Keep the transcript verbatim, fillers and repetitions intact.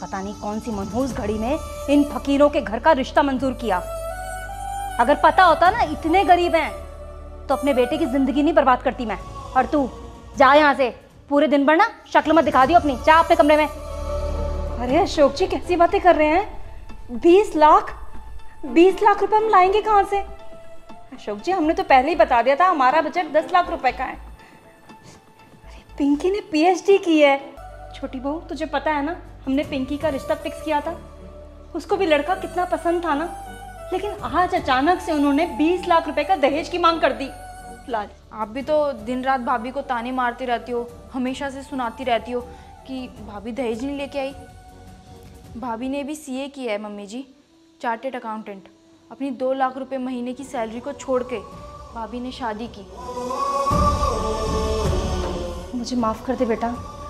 पता नहीं कौन सी मनहूस घड़ी में इन फकीरों के घर का रिश्ता मंजूर किया। अगर पता होता ना इतने गरीब हैं तो अपने बेटे की जिंदगी नहीं बर्बाद करती मैं। और तू जा यहाँ से, पूरे दिन भर ना शक्ल मत दिखा दियो अपनी, जा अपने कमरे में। अरे अशोक जी कैसी बातें कर रहे हैं? बीस लाख बीस लाख रुपए हम लाएंगे कहाँ से? अशोक जी हमने तो पहले ही बता दिया था हमारा बजट दस लाख रुपए का है। अरे पिंकी ने पीएचडी की है। छोटी बहू तुझे पता है ना हमने पिंकी का रिश्ता फिक्स किया था, उसको भी लड़का कितना पसंद था ना, लेकिन आज अचानक से उन्होंने बीस लाख रुपए का दहेज की मांग कर दी। लाल आप भी तो दिन रात भाभी को ताने मारती रहती हो, हमेशा से सुनाती रहती हो कि भाभी दहेज नहीं लेके आई। भाभी ने भी सीए किया है मम्मी जी, चार्टेड अकाउंटेंट। अपनी दो लाख रुपए महीने की सैलरी को छोड़ के भाभी ने शादी की। मुझे माफ़ कर दे बेटा,